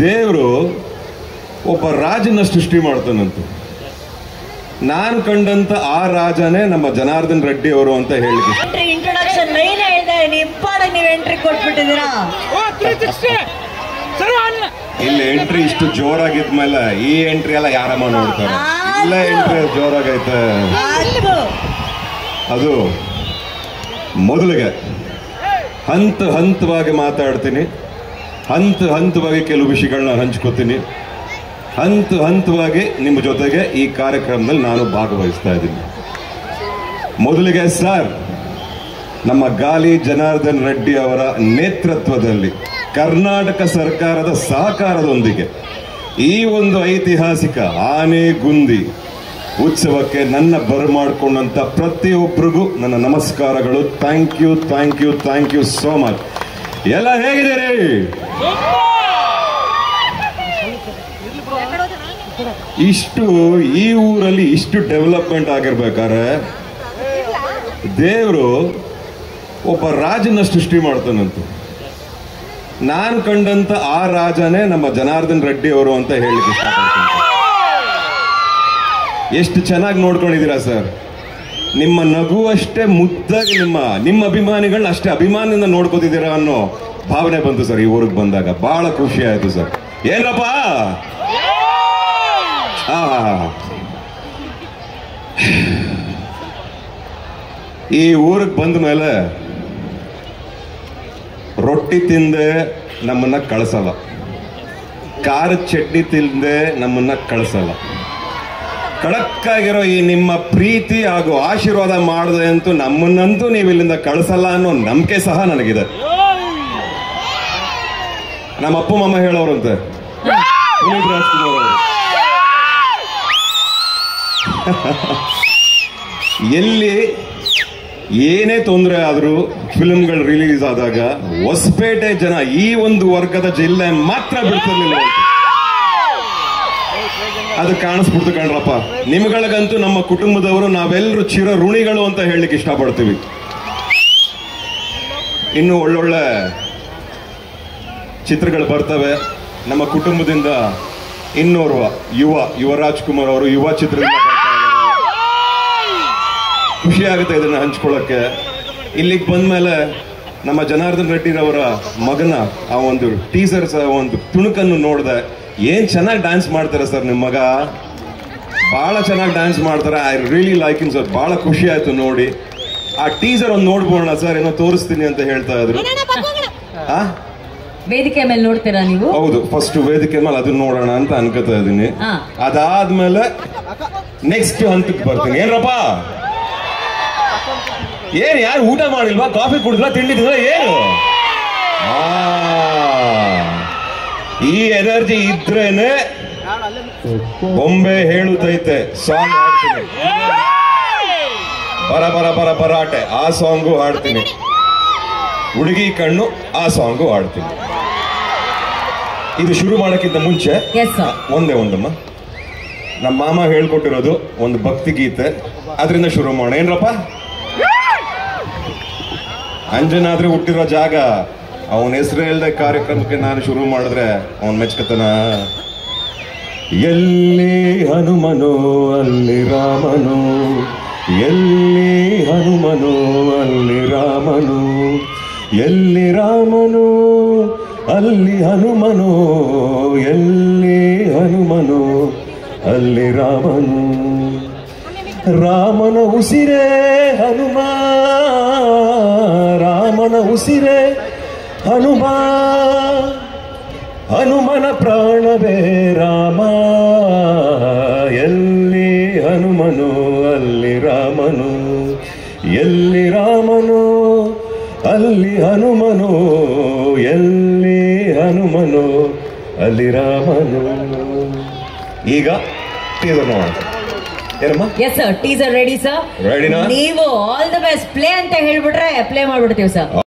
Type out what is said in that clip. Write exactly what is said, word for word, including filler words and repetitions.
ದೇವರು ಒಬ್ಬ ರಾಜನ ಸೃಷ್ಟಿ ಮಾಡ್ತಾನಂತೆ. ನಾನು ಕಂಡಂತ ಆ ರಾಜನೇ ನಮ್ಮ ಜನಾರ್ದನ್ ರೆಡ್ಡಿ ಅವರು ಅಂತ ಹೇಳಿಕೆ ಇಂಟ್ರೊಡಕ್ಷನ್ ನೈನ್ ಹೇಳಿದೆ, ನಿಪ್ಪಾಡ ನೀವು ಎಂಟ್ರಿ ಕೊಟ್ಬಿಟ್ಟಿದ್ದೀರಾ. ಇಲ್ಲಿ ಎಂಟ್ರಿ ಇಷ್ಟು ಜೋರಾಗಿದ್ಮೇಲೆ ಈ ಎಂಟ್ರಿ ಎಲ್ಲ ಯಾರಮ್ಮ ನೋಡ್ತಾರೆ? ಇಲ್ಲ, ಎಂಟ್ರಿ ಜೋರಾಗೈತೆ. ಅದು ಮೊದಲಿಗೆ ಹಂತ ಹಂತವಾಗಿ ಮಾತಾಡ್ತೀನಿ, ಹಂತ ಹಂತವಾಗಿ ಕೆಲವು ವಿಷಯಗಳನ್ನ ಹಂಚ್ಕೋತೀನಿ, ಹಂತ ಹಂತವಾಗಿ ನಿಮ್ಮ ಜೊತೆಗೆ ಈ ಕಾರ್ಯಕ್ರಮದಲ್ಲಿ ನಾನು ಭಾಗವಹಿಸ್ತಾ ಇದ್ದೀನಿ. ಮೊದಲಿಗೆ ಸರ್, ನಮ್ಮ ಗಾಲಿ ಜನಾರ್ದನ್ ರೆಡ್ಡಿ ಅವರ ನೇತೃತ್ವದಲ್ಲಿ ಕರ್ನಾಟಕ ಸರ್ಕಾರದ ಸಹಕಾರದೊಂದಿಗೆ ಈ ಒಂದು ಐತಿಹಾಸಿಕ ಆನೆಗುಂದಿ ಉತ್ಸವಕ್ಕೆ ನನ್ನ ಬರಮಾಡಿಕೊಂಡಂತ ಪ್ರತಿಯೊಬ್ಬರಿಗೂ ನನ್ನ ನಮಸ್ಕಾರಗಳು. Thank you, thank you, thank you so much. ಎಲ್ಲ ಹೇಗಿದ್ದೀರಿ? ಇಷ್ಟು ಈ ಊರಲ್ಲಿ ಇಷ್ಟು ಡೆವಲಪ್ಮೆಂಟ್ ಆಗಿರ್ಬೇಕಾದ್ರೆ ದೇವರು ಒಬ್ಬ ರಾಜನ ಸೃಷ್ಟಿ ಮಾಡ್ತಾನಂತೆ. ನಾನು ಕಂಡಂತ ಆ ರಾಜನೇ ನಮ್ಮ ಜನಾರ್ದನ್ ರೆಡ್ಡಿ ಅವರು ಅಂತ ಹೇಳಿಕ್ಕೆ ಇಷ್ಟಪಡ್ತೀನಿ. ಎಷ್ಟು ಚೆನ್ನಾಗಿ ನೋಡ್ಕೊಂಡಿದ್ದೀರಾ ಸರ್. ನಿಮ್ಮ ನಗು ಅಷ್ಟೇ ಮುದ್ದಾಗಿ ನಿಮ್ಮ ನಿಮ್ಮ ಅಭಿಮಾನಿಗಳನ್ನ ಅಷ್ಟೇ ಅಭಿಮಾನದಿಂದ ನೋಡ್ಕೋತಿದ್ದೀರಾ ಅನ್ನೋ ಭಾವನೆ ಬಂತು ಸರ್ ಈ ಊರಿಗೆ ಬಂದಾಗ. ಬಹಳ ಖುಷಿ ಆಯ್ತು ಸರ್. ಏನಪ್ಪ ಆ ಈ ಊರಿಗೆ ಬಂದ ಮೇಲೆ ರೊಟ್ಟಿ ತಿಂದೆ ನಮ್ಮನ್ನ ಕಳಿಸಲ್ಲ, ಖಾರ ಚಟ್ನಿ ತಿಂದೆ ನಮ್ಮನ್ನ ಕಳಿಸಲ್ಲ. ಖಡಕ್ಕಾಗಿರೋ ಈ ನಿಮ್ಮ ಪ್ರೀತಿ ಹಾಗೂ ಆಶೀರ್ವಾದ ಮಾಡದೆ ಅಂತೂ ನಮ್ಮನ್ನಂತೂ ನೀವು ಇಲ್ಲಿಂದ ಕಳಿಸಲ್ಲ ಅನ್ನೋ ನಂಬಿಕೆ ಸಹ ನನಗಿದೆ. ನಮ್ಮ ಅಪ್ಪ ಮಮ್ಮ ಹೇಳೋರಂತೆ, ಪುನೀತ್ ರಾಜ್ಕುಮಾರ್ ಅವರು, ಎಲ್ಲಿ ಏನೇ ತೊಂದರೆ ಆದರೂ ಫಿಲ್ಮ್ಗಳು ರಿಲೀಸ್ ಆದಾಗ ಹೊಸಪೇಟೆ ಜನ ಈ ಒಂದು ವರ್ಗದ ಜಿಲ್ಲೆ ಮಾತ್ರ ಬಿಡ್ತಿರ್ಲಿಲ್ಲ. ಅದು ಕಾಣಿಸ್ಬಿಡ್ತು ಕಣ್ರಪ್ಪ. ನಿಮ್ಗಳಿಗಂತೂ ನಮ್ಮ ಕುಟುಂಬದವರು ನಾವೆಲ್ಲರೂ ಚಿರ ಋಣಿಗಳು ಅಂತ ಹೇಳಲಿಕ್ಕೆ ಇಷ್ಟಪಡ್ತೀವಿ. ಇನ್ನು ಒಳ್ಳೊಳ್ಳೆ ಚಿತ್ರಗಳು ಬರ್ತವೆ. ನಮ್ಮ ಕುಟುಂಬದಿಂದ ಇನ್ನೋರ್ವ ಯುವ ಯುವರಾಜ್ ಕುಮಾರ್ ಅವರು ಯುವ ಚಿತ್ರದಿಂದ ಖುಷಿ ಆಗುತ್ತೆ ಇದನ್ನ ಹಂಚ್ಕೊಳ್ಳೋಕ್ಕೆ. ಇಲ್ಲಿಗೆ ಬಂದ್ಮೇಲೆ ನಮ್ಮ ಜನಾರ್ದನ್ ರೆಡ್ಡಿರವರ ಮಗನ ಆ ಒಂದು ಟೀಸರ್ಸ್ ಒಂದು ತುಣುಕನ್ನು ನೋಡಿದೆ. ಏನ್ ಚೆನ್ನಾಗಿ ಡ್ಯಾನ್ಸ್ ಮಾಡ್ತಾರೆ ಸರ್ ನಿಮ್ಮ ಮಗ, ಬಹಳ ಚೆನ್ನಾಗಿ ಡ್ಯಾನ್ಸ್ ಮಾಡ್ತಾರೆ. I really like in sir. ಬಹಳ ಖುಷಿ ಆಯ್ತು ನೋಡಿ. ಆ ಟೀಸರ್ ಒಂದು ನೋಡ್ಬೋಣ ಸರ್, ಏನೋ ತೋರಿಸ್ತೀನಿ ಅಂತ ಹೇಳ್ತಾ ಇದ್ರು. ವೇದಿಕೆ ಮೇಲೆ ನೋಡ್ತೀರಾ ನೀವು? ಹೌದು, ಫಸ್ಟ್ ವೇದಿಕೆ ಮೇಲೆ ಅದನ್ನ ನೋಡೋಣ ಅಂತ ಅನ್ಕೋತಾ ಇದೀನಿ. ಅದಾದ್ಮೇಲೆ ನೆಕ್ಸ್ಟ್ ಹಂತಕ್ಕೆ ಬರ್ತೀನಿ. ಏನ್ರಪ್ಪ, ಏನ್ ಯಾರು ಊಟ ಮಾಡಿಲ್ವಾ, ಕಾಫಿ ಕುಡಿದ್ರಾ, ತಿಂಡಿ ತಿಂದ್ರ, ಏನು? ಈ ಎನರ್ಜಿ ಇದ್ರೇನೆ ಬೊಂಬೆ ಹೇಳುತ್ತೈತೆ ಸಾಂಗ್ ಹಾಡ್ತೀನಿ. ಬರ ಬರ ಬರ ಬರಾಟೆ ಆ ಸಾಂಗು ಹಾಡ್ತೀನಿ. ಹುಡುಗಿ ಕಣ್ಣು ಆ ಸಾಂಗು ಹಾಡ್ತೀನಿ. ಇದು ಶುರು ಮಾಡಕ್ಕಿಂತ ಮುಂಚೆ ಒಂದೇ ಒಂದಮ್ಮ, ನಮ್ಮ ಮಾಮ ಹೇಳ್ಕೊಟ್ಟಿರೋದು ಒಂದು ಭಕ್ತಿ ಗೀತೆ, ಅದರಿಂದ ಶುರು ಮಾಡೋಣ. ಏನ್ರಪ್ಪ, ಅಂಜನಾದ್ರಿ ಹುಟ್ಟಿರೋ ಜಾಗ, ಅವನ ಹೆಸರು ಹೇಳ್ದೆ ಕಾರ್ಯಕ್ರಮಕ್ಕೆ ನಾನು ಶುರು ಮಾಡಿದ್ರೆ ಅವನ್ ಮೆಚ್ಕತನ. ಎಲ್ಲಿ ಹನುಮನೋ ಅಲ್ಲಿ ರಾಮನು, ಎಲ್ಲಿ ಹನುಮನೋ ಅಲ್ಲಿ ರಾಮನು, ಎಲ್ಲಿ ರಾಮನು ಅಲ್ಲಿ ಹನುಮನು, ಎಲ್ಲಿ ಹನುಮನು ಅಲ್ಲಿ ರಾಮನು. ರಾಮನ ಉಸಿರೇ ಹನುಮ, ರಾಮನ ಉಸಿರೇ ಹನುಮ, ಹನುಮನ ಪ್ರಾಣವೇ ರಾಮ. ಎಲ್ಲಿ ಹನುಮನು ಅಲ್ಲಿ ರಾಮನು, ಎಲ್ಲಿ ರಾಮನು ಅಲ್ಲಿ ಹನುಮನು, ಎಲ್ಲಿ ಹನುಮನು ಅಲ್ಲಿ ರಾಮನು. ಈಗ ಟೀಸರ್ ನೋಡೋಣ. ಏನಮ್ಮ? Yes sir, teaser ready sir. ರೆಡಿನಾ? ನೀವು ಆಲ್ ದ ಬೆಸ್ಟ್ ಪ್ಲೇ ಅಂತ ಹೇಳ್ಬಿಟ್ರೆ ಪ್ಲೇ ಮಾಡ್ಬಿಡ್ತೀವಿ ಸರ್.